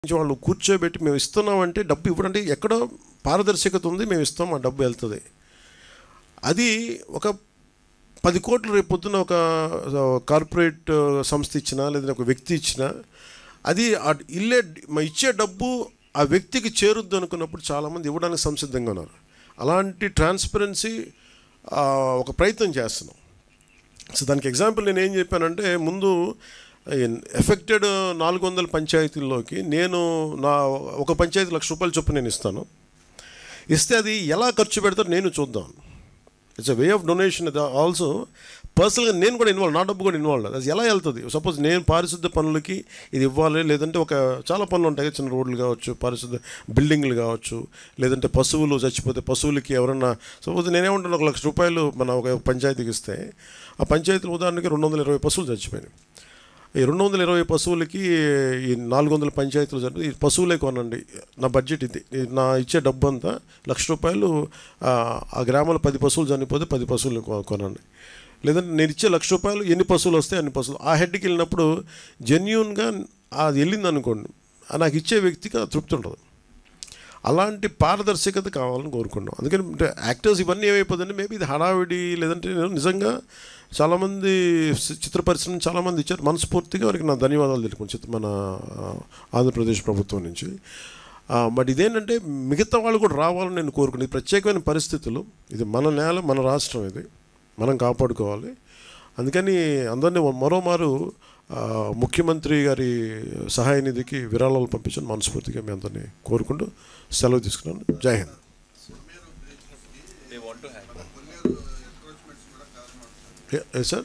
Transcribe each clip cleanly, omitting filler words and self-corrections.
వాళ్ళు కూర్చోబెట్టి మేము ఇస్తున్నామంటే డబ్బు ఇవ్వడంటే ఎక్కడో పారదర్శకత ఉంది, మేము ఇస్తాం, ఆ డబ్బు వెళ్తుంది. అది ఒక 10 కోట్లు రేపు పొద్దున ఒక కార్పొరేట్ సంస్థ ఇచ్చినా లేదా ఒక వ్యక్తి ఇచ్చినా అది ఇచ్చే డబ్బు ఆ వ్యక్తికి చేరుద్దు అనుకున్నప్పుడు చాలామంది ఇవ్వడానికి సంసిద్ధంగా ఉన్నారు. అలాంటి ట్రాన్స్పరెన్సీ ఒక ప్రయత్నం చేస్తున్నాం. సో దానికి ఎగ్జాంపుల్ నేను ఏం చెప్పానంటే, ముందు ఎఫెక్టెడ్ 400 పంచాయతీల్లోకి నేను ఒక పంచాయతీ ₹1,00,000 చొప్పున నేను ఇస్తే అది ఎలా ఖర్చు పెడతారో నేను చూద్దాం. It's a way of donation. Also పర్సనల్గా నేను కూడా ఇన్వాల్వ్, నా డబ్బు కూడా ఇన్వాల్వ్. అది ఎలా వెళ్తుంది? సపోజ్ నేను పారిశుద్ధ పనులకి ఇది ఇవ్వాలి, లేదంటే చాలా పనులు ఉంటాయి, చిన్న రోడ్లు కావచ్చు, పారిశుద్ధ బిల్డింగ్లు కావచ్చు, లేదంటే పశువులు చచ్చిపోతే పశువులకి ఎవరన్నా, సపోజ్ నేనేమంటాను, ₹1,00,000 మన ఒక పంచాయతీకి ఇస్తే ఆ పంచాయతీలు ఉదాహరణకి 220 పశువులు చచ్చిపోయినాయి. ఈ 220 పశువులకి ఈ 400 పంచాయతీలు జరిపి ఈ పశువులే కొనండి, నా బడ్జెట్ ఇది, నా ఇచ్చే డబ్బు అంతా ₹1,00,000. ఆ గ్రామంలో 10 పశువులు చనిపోతే 10 పశువులు కొనండి. లేదంటే నేను ఇచ్చే ₹1,00,000 ఎన్ని పశువులు వస్తాయి అన్ని పశువులు. ఆ హెడ్కి వెళ్ళినప్పుడు జెన్యూన్గా అది వెళ్ళింది అనుకోండి, నాకు ఇచ్చే వ్యక్తికి తృప్తి ఉంటుంది. అలాంటి పారదర్శకత కావాలని కోరుకున్నాం. అందుకని యాక్టర్స్ ఇవన్నీ ఏమైపోతుందంటే, మేబీ ఇది హడావిడి, లేదంటే నిజంగా చాలామంది చిత్ర పరిశ్రమ చాలామంది ఇచ్చారు. మనస్ఫూర్తిగా వారికి నా ధన్యవాదాలు తెలుపుకుంటాను మన ఆంధ్రప్రదేశ్ ప్రభుత్వం నుంచి. బట్ ఇదేంటంటే మిగతా వాళ్ళు కూడా రావాలని నేను కోరుకున్నాను. ఇది ప్రత్యేకమైన పరిస్థితులు, ఇది మన నేల, మన రాష్ట్రం, ఇది మనం కాపాడుకోవాలి. అందుకని అందరినీ మరోమారు ముఖ్యమంత్రి గారి సహాయ నిధికి విరాళాలు పంపించని మనస్ఫూర్తిగా మీ అందరినీ కోరుకుంటూ సెలవు తీసుకున్నాను. జై హింద్. సార్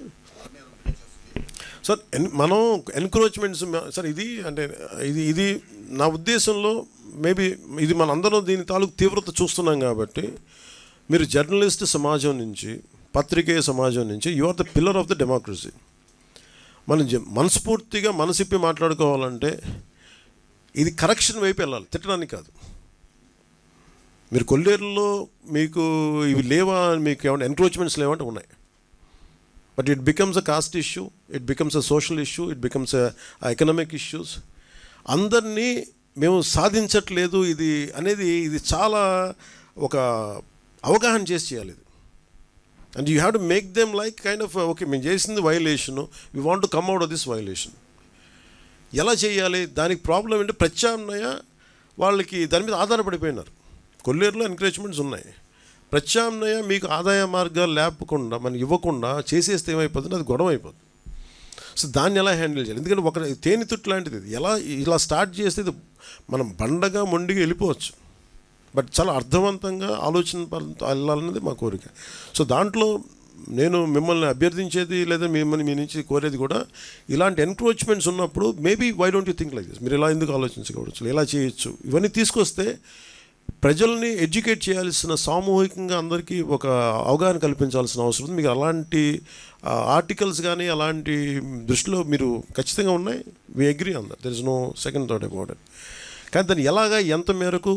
మనం ఎన్క్రోచ్మెంట్స్ సార్ ఇది అంటే ఇది నా ఉద్దేశంలో మేబీ ఇది మన అందరం దీని తాలూకు తీవ్రత చూస్తున్నాం కాబట్టి, మీరు జర్నలిస్ట్ సమాజం నుంచి, పత్రికేయ సమాజం నుంచి, you are the pillar of the democracy. మనం మనస్ఫూర్తిగా మనసిప్పి మాట్లాడుకోవాలంటే ఇది కరెక్షన్ వైపు వెళ్ళాలి, తిట్టడానికి కాదు. మీరు కొల్లేరులో మీకు ఇవి లేవా, మీకు ఏమైనా ఎన్క్రోచ్మెంట్స్ లేవంటే ఉన్నాయి. But it becomes a caste issue, it becomes a social issue, it becomes economic issues. అందరినీ మేము సాధించట్లేదు ఇది అనేది, ఇది చాలా ఒక అవగాహన చేసి చేయాలి ఇది. And you have to make them like kind of okay, మేము చేసింది violation, we want to come out of this violation. ఎలా చేయాలి? దానికి ప్రాబ్లం ఏంటంటే ప్రత్యామ్నాయ వాళ్ళకి దాని మీద ఆధారపడిపోయినారు. కొల్లేరులో ఎంకరేజ్మెంట్స్ ఉన్నాయి. ప్రత్యామ్నాయ మీకు ఆదాయ మార్గాలు లేపకుండా, మనం ఇవ్వకుండా చేసేస్తే ఏమైపోతుంది, అది గొడవ అయిపోతుంది. సో దాన్ని ఎలా హ్యాండిల్ చేయాలి? ఎందుకంటే ఒక తేనెతుట్టు లాంటిది, ఇలా స్టార్ట్ చేస్తే ఇది మనం బండగా మొండిగా వెళ్ళిపోవచ్చు. బట్ చాలా అర్థవంతంగా ఆలోచన వెళ్ళాలన్నది మా కోరిక. సో దాంట్లో నేను మిమ్మల్ని అభ్యర్థించేది లేదా మిమ్మల్ని మీ నుంచి కోరేది కూడా, ఇలాంటి ఎన్క్రోచ్మెంట్స్ ఉన్నప్పుడు maybe why don't you think like this, మీరు ఇలా ఎందుకు ఆలోచించకూడదు, ఎలా చేయొచ్చు, ఇవన్నీ తీసుకొస్తే ప్రజల్ని ఎడ్యుకేట్ చేయాల్సిన, సామూహికంగా అందరికీ ఒక అవగాహన కల్పించాల్సిన అవసరం ఉంది. మీకు అలాంటి ఆర్టికల్స్ కానీ అలాంటి దృష్టిలో మీరు ఖచ్చితంగా ఉన్నాయి. We agree on that, there is no second thought about it. కానీ దాన్ని ఎలాగా, ఎంత మేరకు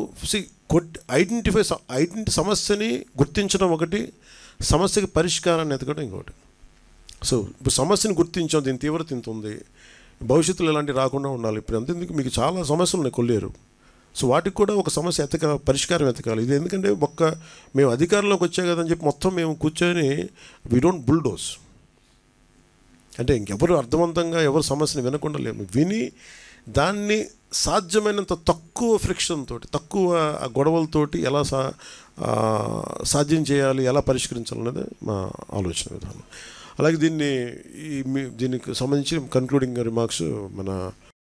సమస్యని గుర్తించడం ఒకటి, సమస్యకి పరిష్కారాన్ని ఎతకడం ఇంకోటి. సో ఇప్పుడు సమస్యని గుర్తించాం, దీని తీవ్రత ఇంత ఉంది, భవిష్యత్తులో ఇలాంటివి రాకుండా ఉండాలి. ఇప్పుడు అంతేందుకు మీకు చాలా సమస్యలు ఉన్నాయి కొల్లేరు. సో వాటికి కూడా ఒక సమస్య పరిష్కారం ఎతకాలి. ఇది ఎందుకంటే మేము అధికారంలోకి వచ్చా కదని చెప్పి మొత్తం మేము కూర్చొని వీ డోంట్ బుల్డోస్. అంటే ఇంకెవరు అర్థవంతంగా ఎవరు సమస్యని వినకుండా లేము, విని దాన్ని సాధ్యమైనంత తక్కువ ఫ్రిక్షన్ తోటి, తక్కువ గొడవలతోటి ఎలా సాధ్యం చేయాలి, ఎలా పరిష్కరించాలనేది మా ఆలోచన విధానం. అలాగే దీనికి సంబంధించి కన్క్లూడింగ్ రిమార్క్స్ మన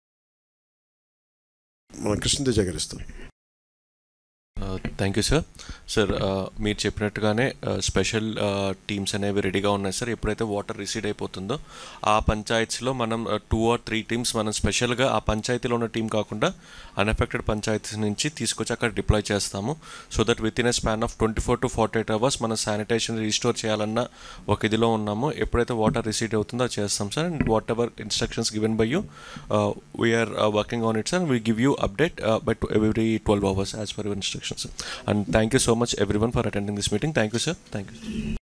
కృష్ణతేజ గారు ఇస్తారు. Thank you sir. మీరు చెప్పినట్టుగానే స్పెషల్ టీమ్స్ అనేవి రెడీగా ఉన్నాయి సార్. ఎప్పుడైతే వాటర్ రిసీడ్ అయిపోతుందో ఆ పంచాయతీలో మనం 2 or 3 టీమ్స్ మనం స్పెషల్గా ఆ పంచాయతీలో ఉన్న టీం కాకుండా అన్ఎఫెక్టెడ్ పంచాయతీస్ నుంచి తీసుకొచ్చి అక్కడ డిప్లాయ్ చేస్తాము. So that with in a span of 24 to 48 hours మనం శానిటేషన్ రీస్టోర్ చేయాలన్న ఒక ఇదిలో ఉన్నాము. ఎప్పుడైతే వాటర్ రిసీడ్ అవుతుందో అది చేస్తాం sir. And whatever instructions given by you, we are working on it sir. We give you update by every 12 hours as per your instructions. And thank you so much everyone for attending this meeting. Thank you sir. Thank you.